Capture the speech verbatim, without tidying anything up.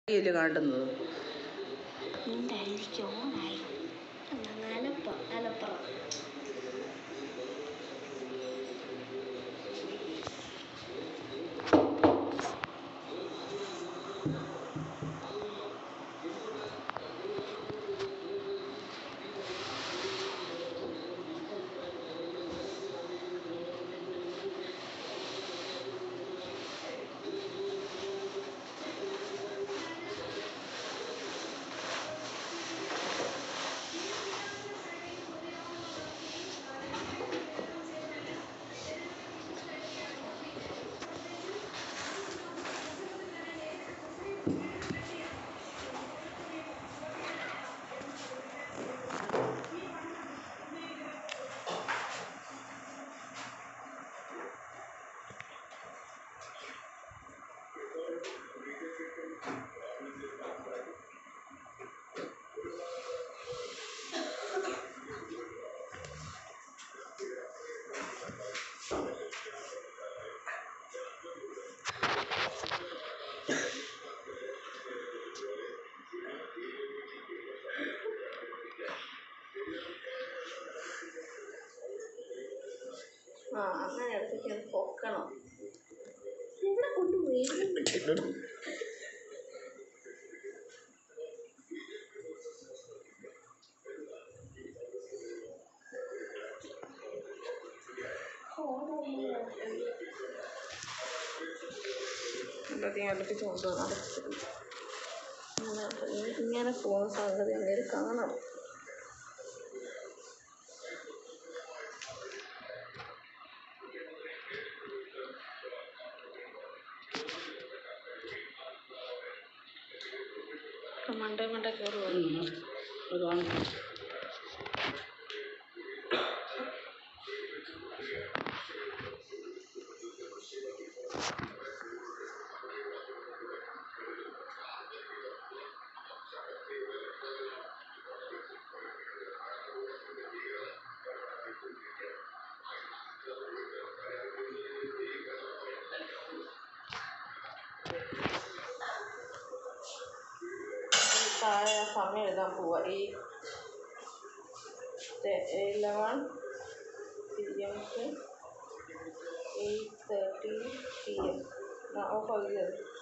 യില് കാണുന്നത് എന്തായിരിക്കും ഓണായി അലപ്പ അലപ്പുറം ആ അങ്ങനെ എടുത്തേക്ക് പൊക്കണം ഇവിടെ കൊണ്ടുപോയി എല്ലാத்தைയും അടുപ്പിച്ച് കൊണ്ടുവരണം ഇങ്ങനെ ഇങ്ങനെ പോകുന്ന സംഗതി അങ്ങനെ കാണണം. മണ്ടേ മണ്ടേ കയറി ഒരുപാട് താഴെ സമയം എഴുതാൻ പോവുക. ഈ eleven P M to eight thirty P M off ആക്കിയത്